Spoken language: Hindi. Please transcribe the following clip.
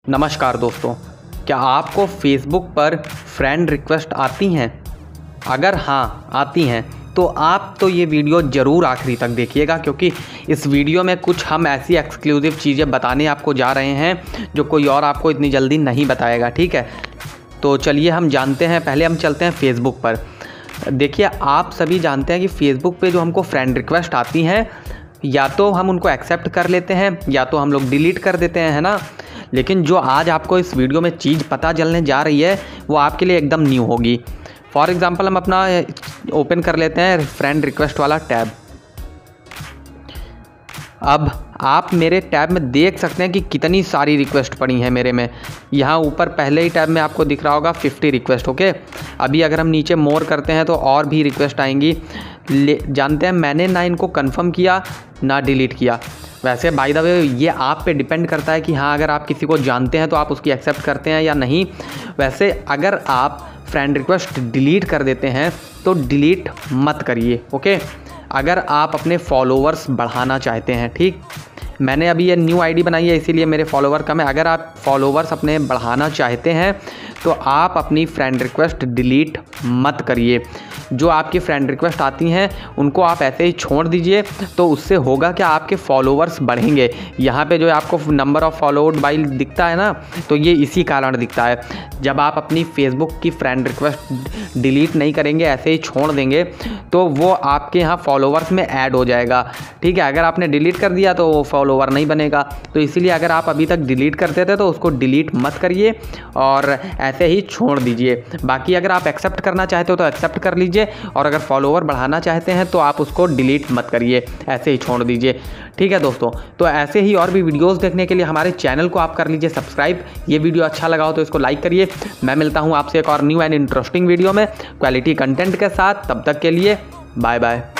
नमस्कार दोस्तों, क्या आपको फेसबुक पर फ्रेंड रिक्वेस्ट आती हैं? अगर हाँ आती हैं तो आप तो ये वीडियो ज़रूर आखिरी तक देखिएगा, क्योंकि इस वीडियो में कुछ हम ऐसी एक्सक्लूसिव चीज़ें बताने आपको जा रहे हैं जो कोई और आपको इतनी जल्दी नहीं बताएगा। ठीक है, तो चलिए हम जानते हैं। पहले हम चलते हैं फेसबुक पर। देखिए, आप सभी जानते हैं कि फेसबुक पे जो हमको फ्रेंड रिक्वेस्ट आती हैं, या तो हम उनको एक्सेप्ट कर लेते हैं या तो हम लोग डिलीट कर देते हैं, है ना। लेकिन जो आज आपको इस वीडियो में चीज़ पता चलने जा रही है वो आपके लिए एकदम न्यू होगी। फॉर एग्ज़ाम्पल, हम अपना ओपन कर लेते हैं फ्रेंड रिक्वेस्ट वाला टैब। अब आप मेरे टैब में देख सकते हैं कि कितनी सारी रिक्वेस्ट पड़ी हैं मेरे में। यहाँ ऊपर पहले ही टैब में आपको दिख रहा होगा 50 रिक्वेस्ट। ओके, अभी अगर हम नीचे मोर करते हैं तो और भी रिक्वेस्ट आएंगी। जानते हैं, मैंने ना इनको कंफर्म किया ना डिलीट किया। वैसे बाय द वे ये आप पे डिपेंड करता है कि हाँ, अगर आप किसी को जानते हैं तो आप उसकी एक्सेप्ट करते हैं या नहीं। वैसे अगर आप फ्रेंड रिक्वेस्ट डिलीट कर देते हैं तो डिलीट मत करिए। ओके, अगर आप अपने फॉलोवर्स बढ़ाना चाहते हैं, ठीक, मैंने अभी ये न्यू आईडी बनाई है इसीलिए मेरे फॉलोवर कम है। अगर आप फॉलोवर्स अपने बढ़ाना चाहते हैं तो आप अपनी फ्रेंड रिक्वेस्ट डिलीट मत करिए। जो आपकी फ्रेंड रिक्वेस्ट आती हैं उनको आप ऐसे ही छोड़ दीजिए, तो उससे होगा क्या, आपके फॉलोवर्स बढ़ेंगे। यहाँ पे जो आपको नंबर ऑफ़ फॉलोवर्ड बाई दिखता है ना, तो ये इसी कारण दिखता है। जब आप अपनी फेसबुक की फ्रेंड रिक्वेस्ट डिलीट नहीं करेंगे, ऐसे ही छोड़ देंगे, तो वो आपके यहाँ फॉलोवर्स में ऐड हो जाएगा। ठीक है, अगर आपने डिलीट कर दिया तो वो फॉलोवर नहीं बनेगा। तो इसीलिए अगर आप अभी तक डिलीट करते थे तो उसको डिलीट मत करिए और ऐसे ही छोड़ दीजिए। बाकी अगर आप एक्सेप्ट करना चाहते हो तो एक्सेप्ट कर लीजिए, और अगर फॉलोवर बढ़ाना चाहते हैं तो आप उसको डिलीट मत करिए, ऐसे ही छोड़ दीजिए। ठीक है दोस्तों, तो ऐसे ही और भी वीडियोस देखने के लिए हमारे चैनल को आप कर लीजिए सब्सक्राइब। ये वीडियो अच्छा लगा हो तो इसको लाइक करिए। मैं मिलता हूँ आपसे एक और न्यू एंड इंटरेस्टिंग वीडियो में क्वालिटी कंटेंट के साथ। तब तक के लिए बाय बाय।